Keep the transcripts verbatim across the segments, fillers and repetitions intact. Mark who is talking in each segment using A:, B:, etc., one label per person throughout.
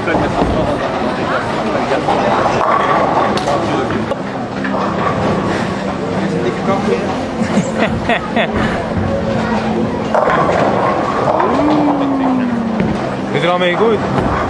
A: een dikke kap weer.
B: Is er al mee goed?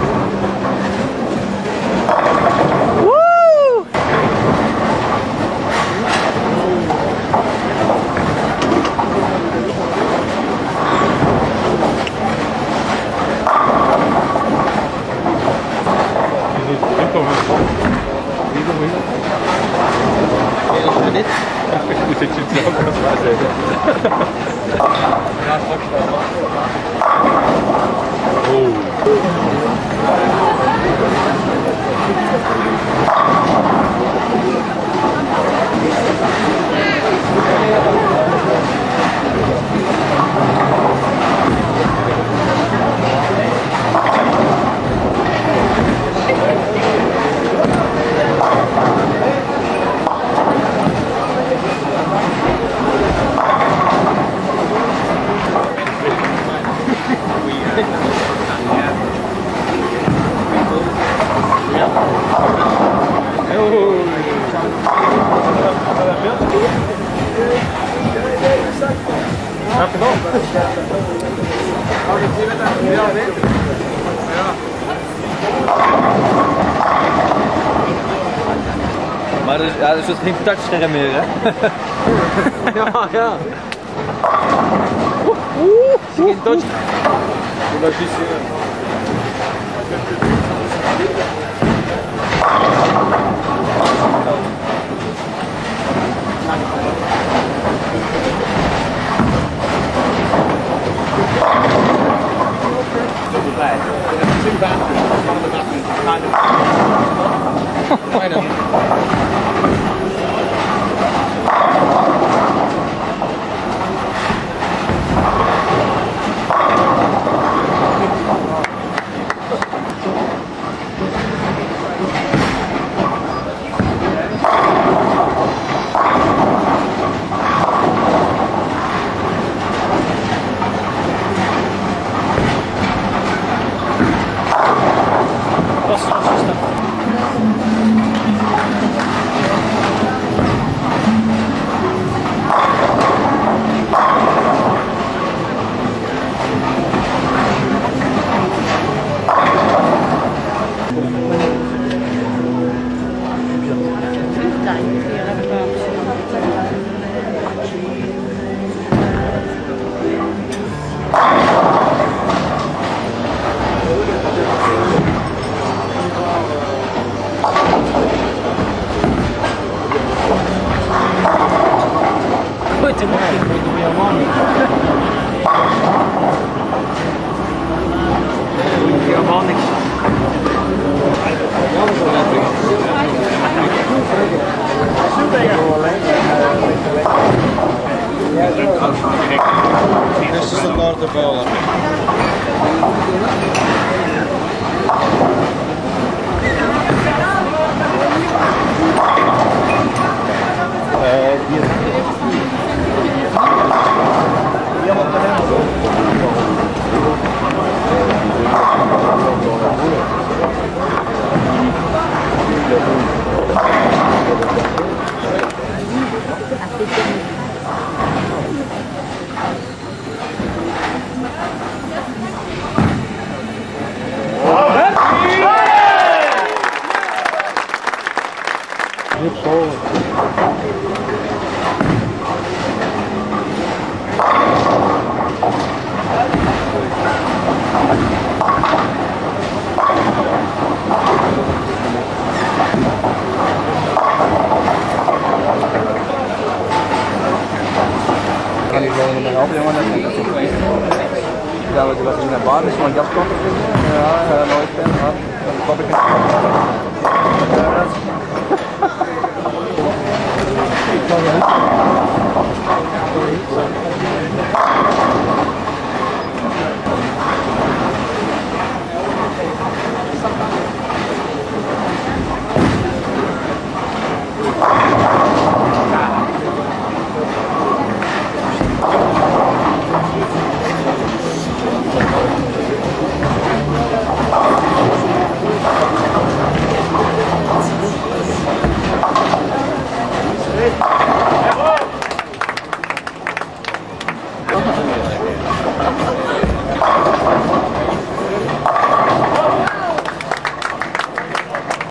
A: Dit?
B: Ik zit je zo kan maar zeggen.
A: Ja, straks wel.
B: Oh.
A: Maar dus, ja, dus het is geen touchscherm meer, hè? Ja, ja. Oeh, geen touch. This is a lot of development.
C: Kan ik gewoon met helpen, jongen? Dat was hier naar Baden, is mijn jas komt. Ja,